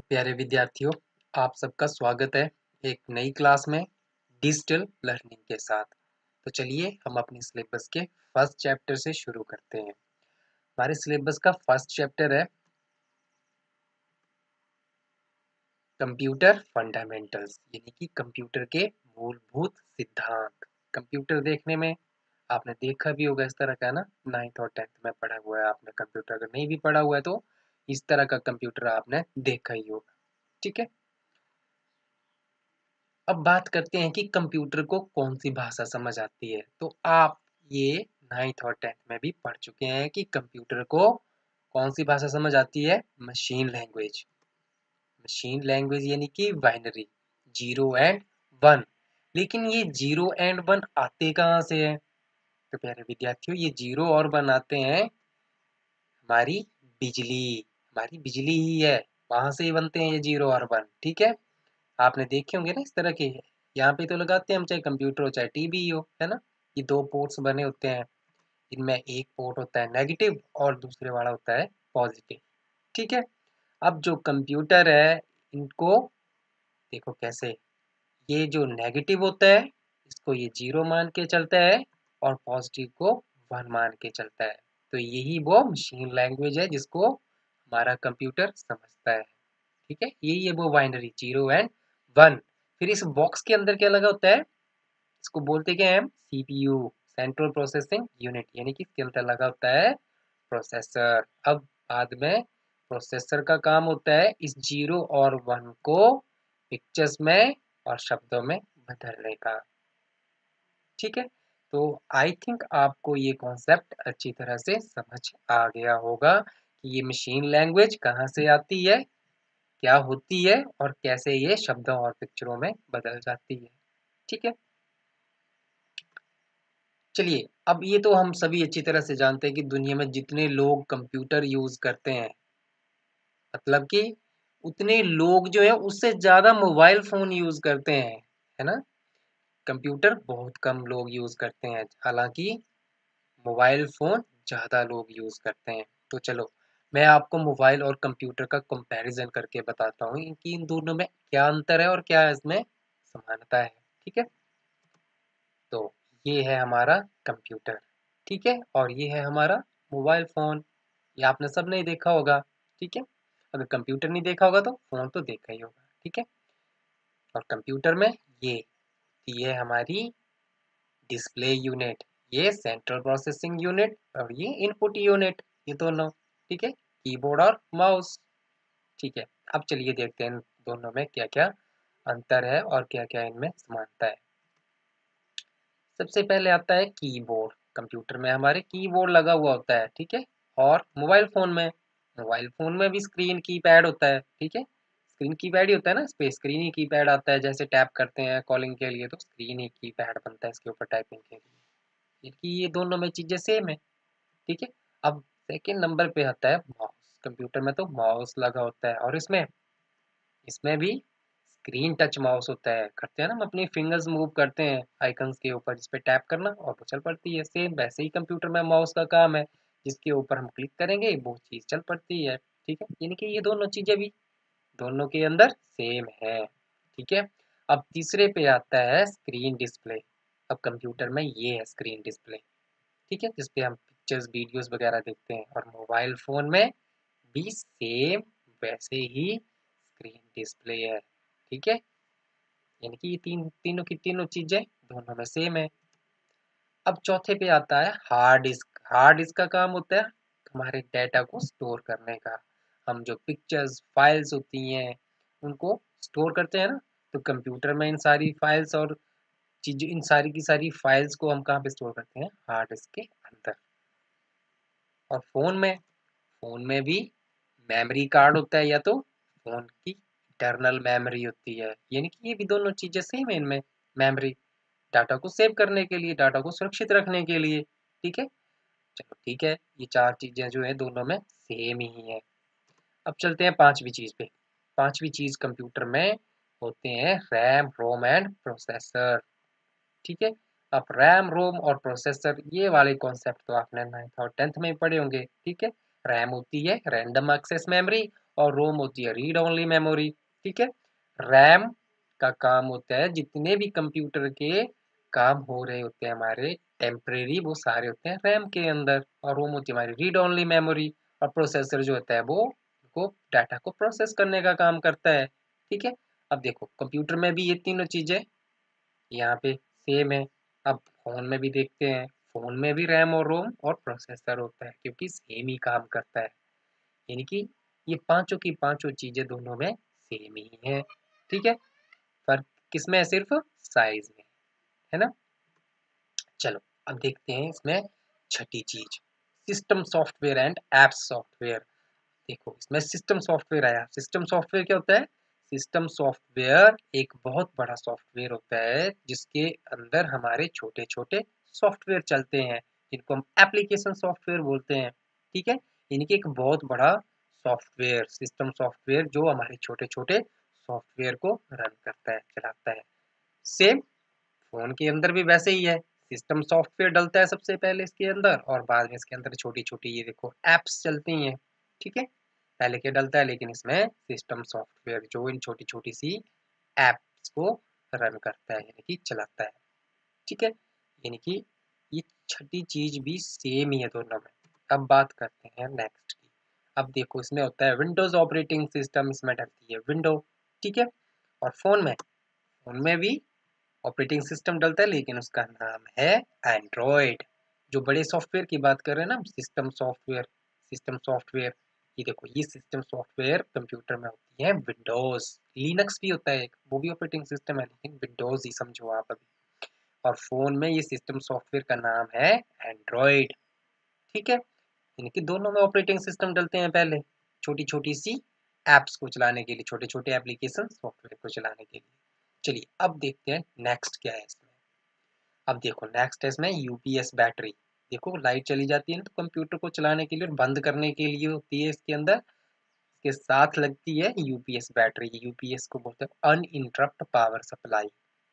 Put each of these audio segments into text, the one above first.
प्यारे विद्यार्थियों, आप सबका स्वागत है एक नई क्लास में डिजिटल लर्निंग के साथ। तो चलिए हम अपनी सिलेबस के फर्स्ट चैप्टर से शुरू करते हैं। हमारे सिलेबस का फर्स्ट चैप्टर है कंप्यूटर फंडामेंटल्स, यानी कि कंप्यूटर के मूलभूत सिद्धांत। कंप्यूटर देखने में आपने देखा भी होगा इस तरह का, ना, 9th और 10th में पढ़ा हुआ है आपने कंप्यूटर। अगर नहीं भी पढ़ा हुआ है तो इस तरह का कंप्यूटर आपने देखा ही होगा। ठीक है, अब बात करते हैं कि कंप्यूटर को कौन सी भाषा समझ आती है। तो आप ये 9th और 10th में भी पढ़ चुके हैं कि कंप्यूटर को कौन सी भाषा समझ आती है। Machine language. मशीन लैंग्वेज यानी कि बाइनरी, 0 और 1। लेकिन ये 0 और 1 आते कहाँ से है? तो प्यारे विद्यार्थियों, ये 0 और 1 आते हैं हमारी बिजली ही है, वहां से ही बनते हैं ये 0 और 1। ठीक है, आपने देखे होंगे ना इस तरह के। यहाँ पे तो लगाते हैं हम, चाहे कंप्यूटर हो चाहे टीवी हो, है ना। ये दो पोर्ट्स बने होते हैं, इनमें एक पोर्ट होता है नेगेटिव और दूसरे वाला होता है पॉजिटिव। ठीक है, अब जो कंप्यूटर है, इनको देखो कैसे। ये जो नेगेटिव होता है इसको ये 0 मान के चलता है और पॉजिटिव को 1 मान के चलता है। तो यही वो मशीन लैंग्वेज है जिसको हमारा कंप्यूटर समझता है। ठीक है, यही है वो बाइनरी 0 और 1। फिर इस बॉक्स के अंदर क्या लगा होता है, इसको बोलते क्या है हम, सीपीयू, सेंट्रल प्रोसेसिंग यूनिट, यानी कि इसके अंदर लगा होता है प्रोसेसर। अब बाद में प्रोसेसर का काम होता है इस 0 और 1 को पिक्चर्स में और शब्दों में बदलने का। ठीक है, तो आई थिंक आपको ये कॉन्सेप्ट अच्छी तरह से समझ आ गया होगा कि ये मशीन लैंग्वेज कहाँ से आती है, क्या होती है और कैसे ये शब्दों और पिक्चरों में बदल जाती है। ठीक है, चलिए अब ये तो हम सभी अच्छी तरह से जानते हैं कि दुनिया में जितने लोग कंप्यूटर यूज करते हैं, मतलब कि उतने लोग जो है उससे ज्यादा मोबाइल फोन यूज करते हैं, है ना। कंप्यूटर बहुत कम लोग यूज करते हैं, हालांकि मोबाइल फोन ज्यादा लोग यूज करते हैं। तो चलो मैं आपको मोबाइल और कंप्यूटर का कंपैरिजन करके बताता हूँ कि इन दोनों में क्या अंतर है और क्या इसमें समानता है। ठीक है, तो ये है हमारा कंप्यूटर, ठीक है, और ये है हमारा मोबाइल फोन। ये आपने सब नहीं देखा होगा। ठीक है, अगर कंप्यूटर नहीं देखा होगा तो फोन तो देखा ही होगा। ठीक है, और कंप्यूटर में ये हमारी डिस्प्ले यूनिट, ये सेंट्रल प्रोसेसिंग यूनिट और ये इनपुट यूनिट, ये दोनों। ठीक है, कीबोर्ड और माउस। ठीक है, अब चलिए देखते हैं इन दोनों में क्या क्या अंतर है और क्या क्या इनमें समानता है। सबसे पहले आता है कीबोर्ड। कंप्यूटर में हमारे कीबोर्ड लगा हुआ होता है, ठीक है, और मोबाइल फोन में भी स्क्रीन कीपैड होता है। ठीक है, स्क्रीन कीपैड ही होता है ना, इस पे स्क्रीन ही कीपैड आता है। जैसे टैप करते हैं कॉलिंग के लिए तो स्क्रीन ही कीपैड बनता है इसके ऊपर टाइपिंग के लिए। ये दोनों में चीजें सेम है। ठीक है, अब सेकेंड नंबर पे आता है माउस। कंप्यूटर में तो माउस लगा होता है और इसमें इसमें भी स्क्रीन टच माउस होता है। करते हैं ना हम, अपनी फिंगर्स मूव करते हैं आइकन्स के ऊपर, जिस पे टैप करना और वो चल पड़ती है। सेम वैसे ही कंप्यूटर में माउस का काम है, जिसके ऊपर हम क्लिक करेंगे वो चीज चल पड़ती है। ठीक है, यानी कि ये दोनों चीजें भी दोनों के अंदर सेम है। ठीक है, अब तीसरे पे आता है स्क्रीन डिस्प्ले। अब कंप्यूटर में ये है स्क्रीन डिस्प्ले, ठीक है, जिसपे हम पिक्चर्स वीडियोस वगैरह देखते हैं। और मोबाइल फोन में भी सेम वैसे ही स्क्रीन डिस्प्ले है। ठीक है, यानी कि ये तीनों की तीनों चीजें दोनों में सेम है। अब चौथे पे आता है हार्ड डिस्क। हार्ड डिस्क का काम होता है हमारे डाटा को स्टोर करने का। हम जो पिक्चर्स फाइल्स होती हैं उनको स्टोर करते हैं ना, तो कंप्यूटर में इन सारी फाइल्स और चीज, इन सारी की सारी फाइल्स को हम कहाँ पे स्टोर करते हैं, हार्ड डिस्क के अंदर। और फोन में भी मेमोरी कार्ड होता है, या तो फोन की इंटरनल मेमोरी होती है। यानी कि ये भी दोनों चीजें सेम है इनमें। मेमोरी डाटा को सेव करने के लिए, डाटा को सुरक्षित रखने के लिए। ठीक है, चलो ठीक है, ये चार चीजें जो है दोनों में सेम ही है। अब चलते हैं पांचवी चीज पे। पांचवी चीज कंप्यूटर में होते हैं रैम, रोम एंड प्रोसेसर। ठीक है, अब रैम, रोम और प्रोसेसर, ये वाले कॉन्सेप्ट तो आपने 9th और 10th में ही पढ़े होंगे। ठीक है, रैम होती है रैंडम एक्सेस मेमोरी और रोम होती है रीड ओनली मेमोरी। ठीक है, रैम का काम होता है जितने भी कंप्यूटर के काम हो रहे होते हैं हमारे टेम्परेरी, वो सारे होते हैं रैम के अंदर। और रोम होती है हमारी रीड ओनली मेमोरी। और प्रोसेसर जो होता है वो डाटा को प्रोसेस करने का काम करता है। ठीक है, अब देखो कंप्यूटर में भी ये तीनों चीजें यहाँ पे सेम है। अब फोन में भी देखते हैं, फोन में भी रैम और रोम और प्रोसेसर होता है क्योंकि सेम ही काम करता है। यानी कि ये पांचों की पांचों चीजें दोनों में सेम ही है। ठीक है, फर्क किसमें है? सिर्फ साइज में, है ना। चलो अब देखते हैं इसमें छठी चीज, system software and app software. देखो इसमें सिस्टम सॉफ्टवेयर आया। सिस्टम सॉफ्टवेयर क्या होता है? सिस्टम सॉफ्टवेयर एक बहुत बड़ा सॉफ्टवेयर होता है जिसके अंदर हमारे छोटे छोटे सॉफ्टवेयर चलते हैं, जिनको हम एप्लीकेशन सॉफ्टवेयर बोलते हैं। ठीक है, यानी कि एक बहुत बड़ा सॉफ्टवेयर, सिस्टम सॉफ्टवेयर जो हमारे छोटे छोटे सॉफ्टवेयर को रन करता है, चलाता है। सेम फोन के अंदर भी वैसे ही है, सिस्टम सॉफ्टवेयर डलता है सबसे पहले इसके अंदर और बाद में इसके अंदर छोटी छोटी ये देखो एप्स चलती हैं। ठीक है, पहले क्या डलता है, लेकिन इसमें सिस्टम सॉफ्टवेयर जो इन छोटी छोटी सी एप्स को रन करता है यानी कि चलाता है। ठीक है, यानी कि ये छठी चीज भी सेम ही है दोनों में। अब बात करते हैं नेक्स्ट की। अब देखो इसमें होता है विंडोज ऑपरेटिंग सिस्टम, इसमें डलती है विंडो। ठीक है, और फोन में भी ऑपरेटिंग सिस्टम डलता है लेकिन उसका नाम है एंड्रॉयड। जो बड़े सॉफ्टवेयर की बात कर रहे हैं ना, सिस्टम सॉफ्टवेयर, ये देखो ये सिस्टम सॉफ्टवेयर कंप्यूटर में होती है विंडोज। लिनक्स भी होता है एक, वो भी ऑपरेटिंग सिस्टम है लेकिन विंडोज ही समझो आप अभी। और फोन में ये सिस्टम सॉफ्टवेयर का नाम है एंड्रॉयड। ठीक है, यानी कि दोनों में ऑपरेटिंग सिस्टम डलते हैं पहले, छोटी छोटी सी एप्स को चलाने के लिए, छोटे छोटे एप्लीकेशन सॉफ्टवेयर को चलाने के लिए। चलिए अब देखते हैं नेक्स्ट क्या है इसमें। अब देखो नेक्स्ट है इसमें यूपीएस बैटरी। देखो लाइट चली जाती है ना तो कंप्यूटर को चलाने के लिए और बंद करने के लिए होती है इसके अंदर, इसके साथ लगती है यूपीएस बैटरी। यूपीएस को बोलते हैं अनइंटरप्ट पावर सप्लाई,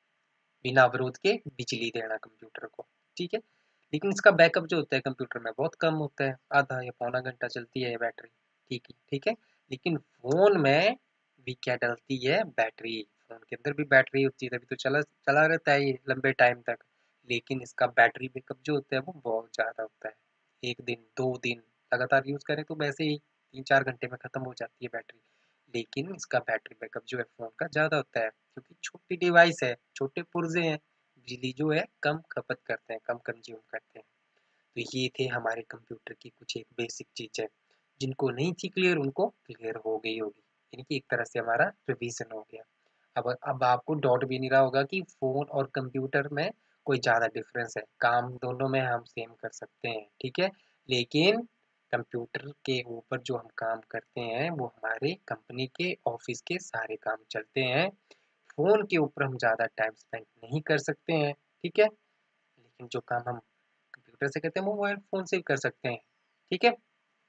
बिना अवरोध के बिजली देना कंप्यूटर को। ठीक है, लेकिन इसका बैकअप जो होता है कंप्यूटर में बहुत कम होता है, आधा या पौना घंटा चलती है ये बैटरी। ठीक है, लेकिन फोन में भी क्या डलती है? बैटरी। फोन के अंदर भी बैटरी होती है तभी तो चला चला रहता है ये लंबे टाइम तक। लेकिन इसका बैटरी बैकअप जो होता है वो बहुत ज़्यादा होता है, एक दिन दो दिन लगातार यूज़ करें तो वैसे ही 3-4 घंटे में ख़त्म हो जाती है बैटरी। लेकिन इसका बैटरी बैकअप जो है फ़ोन का ज़्यादा होता है क्योंकि छोटी डिवाइस है, छोटे पुर्जे हैं, बिजली जो है कम खपत करते हैं, कम कंज्यूम करते हैं। तो ये थे हमारे कंप्यूटर की कुछ एक बेसिक चीज़ें, जिनको नहीं थी क्लियर उनको क्लियर हो गई होगी, यानी कि एक तरह से हमारा रिवीजन हो गया। अब आपको डाउट भी नहीं रहा होगा कि फ़ोन और कंप्यूटर में कोई ज़्यादा डिफरेंस है, काम दोनों में हम सेम कर सकते हैं। ठीक है, लेकिन कंप्यूटर के ऊपर जो हम काम करते हैं वो हमारे कंपनी के ऑफिस के सारे काम चलते हैं। फ़ोन के ऊपर हम ज़्यादा टाइम स्पेंड नहीं कर सकते हैं। ठीक है, लेकिन जो काम हम कंप्यूटर से करते हैं वो मोबाइल फ़ोन से भी कर सकते हैं। ठीक है,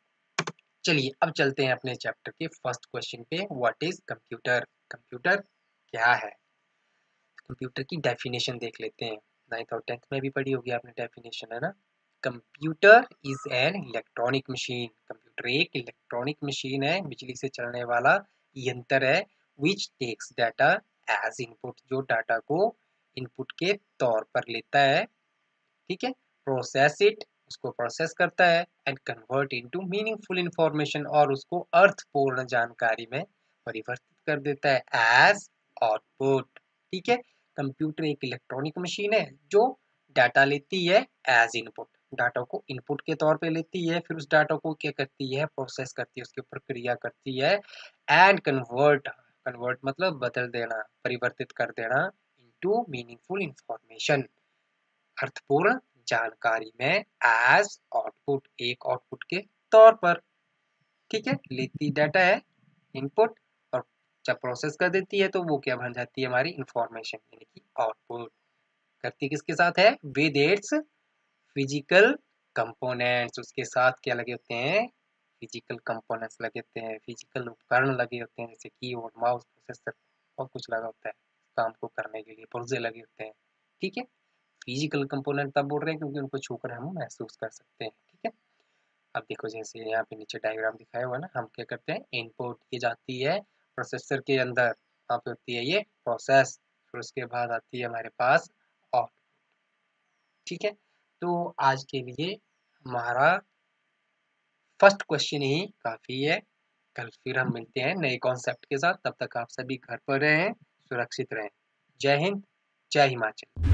चलिए अब चलते हैं अपने चैप्टर के फर्स्ट क्वेश्चन पे, व्हाट इज कंप्यूटर। कंप्यूटर क्या है? कंप्यूटर की डेफिनेशन देख लेते हैं। 9th और 10th में भी पढ़ी होगी आपने डेफिनेशन, है ना। Computer is an electronic machine. Computer एक इलेक्ट्रॉनिक मशीन है, बिजली से चलने वाला यंत्र है। Which takes data as input, जो डाटा को इनपुट के तौर पर लेता है। ठीक है, प्रोसेस इट, उसको प्रोसेस करता है, and convert into meaningful information, और उसको अर्थपूर्ण जानकारी में परिवर्तित कर देता है एज आउटपुट। ठीक है, कंप्यूटर एक इलेक्ट्रॉनिक मशीन है जो डाटा लेती है एज इनपुट, डाटा को इनपुट के तौर पे लेती है, फिर उस डाटा को क्या करती है? प्रोसेस करती है, उसके ऊपर क्रिया करती है, एंड कन्वर्ट, कन्वर्ट मतलब बदल देना, परिवर्तित कर देना, इनटू मीनिंगफुल इंफॉर्मेशन, अर्थपूर्ण जानकारी में, एज आउटपुट, एक आउटपुट के तौर पर। ठीक है, लेती डाटा है इनपुट और जब प्रोसेस कर देती है तो वो क्या बन जाती है? हमारी इंफॉर्मेशन यानी कि आउटपुट। करती किसके साथ है? विद इट्स फिजिकल कंपोनेंट्स, उसके साथ क्या लगे होते हैं? फिजिकल कंपोनेंट्स लगे होते हैं, फिजिकल उपकरण लगे होते हैं, जैसे कीबोर्ड, माउस, प्रोसेसर और कुछ लगा होता है काम को करने के लिए, पुर्जे लगे होते हैं। ठीक है, फिजिकल कंपोनेंट तब बोल रहे हैं क्योंकि उनको छूकर हम महसूस कर सकते हैं। ठीक है, अब देखो जैसे यहाँ पे नीचे डायग्राम दिखाया हुआ है ना, हम क्या करते हैं, इनपुट की जाती है प्रोसेसर के अंदर, वहाँ पे होती है ये प्रोसेस, फिर उसके बाद आती है हमारे पास आउट। ठीक है, तो आज के लिए हमारा फर्स्ट क्वेश्चन ही काफ़ी है। कल फिर हम मिलते हैं नए कॉन्सेप्ट के साथ, तब तक आप सभी घर पर रहें, सुरक्षित रहें। जय हिंद, जय हिमाचल।